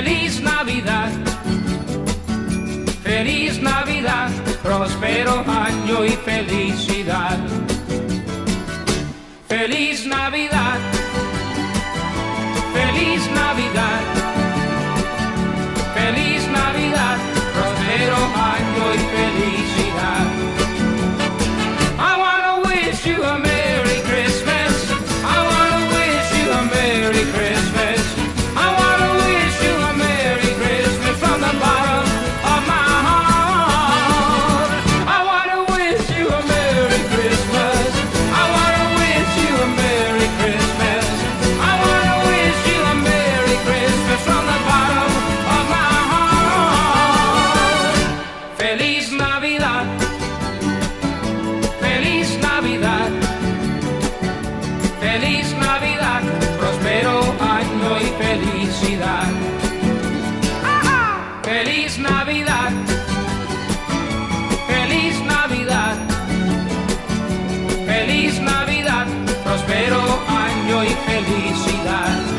Feliz Navidad, feliz Navidad, próspero año y felicidad. Feliz Navidad, feliz Navidad, feliz Navidad, próspero año y felicidad. I wanna wish you a Merry Christmas. I wanna wish you a Merry Christmas. I wanna wish you a Merry Christmas from the bottom of my heart. I wanna wish you a Merry Christmas. I wanna wish you a Merry Christmas. I wanna wish you a Merry Christmas from the bottom of my heart. Feliz Navidad, feliz Navidad, feliz Navidad, próspero año y felicidad. Feliz Navidad, feliz Navidad, feliz Navidad, próspero año y felicidad.